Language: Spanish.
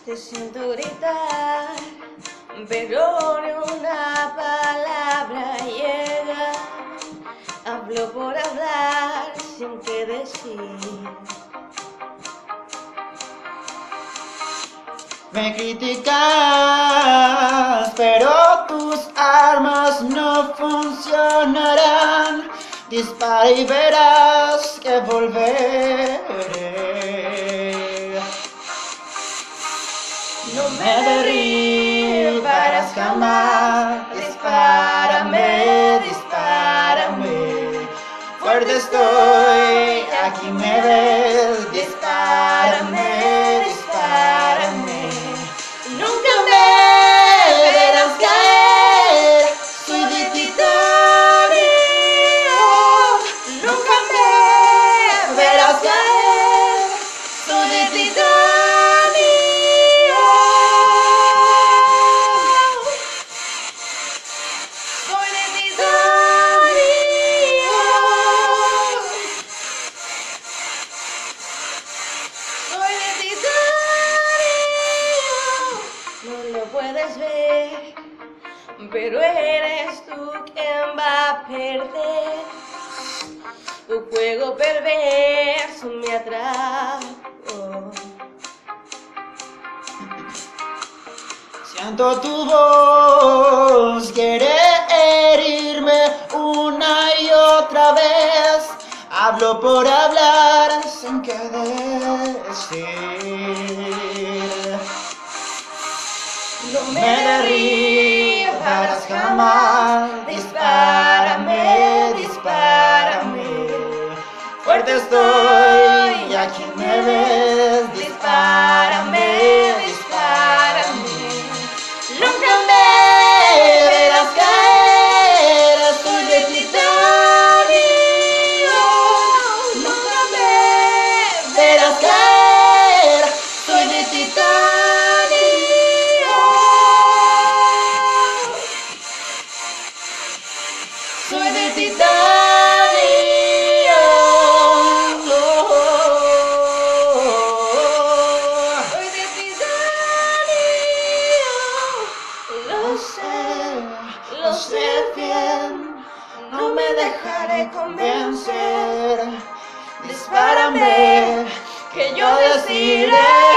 Te siento gritar, pero ni una palabra llega. Hablo por hablar sin qué decir. Me criticas, pero tus armas no funcionarán. Dispara y verás que volveré. No me derribarás jamás. Dispárame, dispárame. Fuerte estoy, aquí me ves. Dispárame, dispárame. Nunca me verás caer. Soy de titanio. Nunca me verás caer. Soy de titanio. No lo puedes ver, pero eres tú quien va a perder. Tu juego perverso me atrapó. Siento tu voz, quiere herirme una y otra vez. Hablo por hablar sin qué decir. No me derribarás jamás. Dispárame, dispárame. Fuerte estoy, y aquí me ves. Dispárame, dispárame. Nunca me verás caer. Soy de titanio. Nunca me verás caer. Soy de titanio. Soy de titanio. Soy de titanio. Lo sé bien. No me dejaré convencer. Dispárame, que yo decidiré.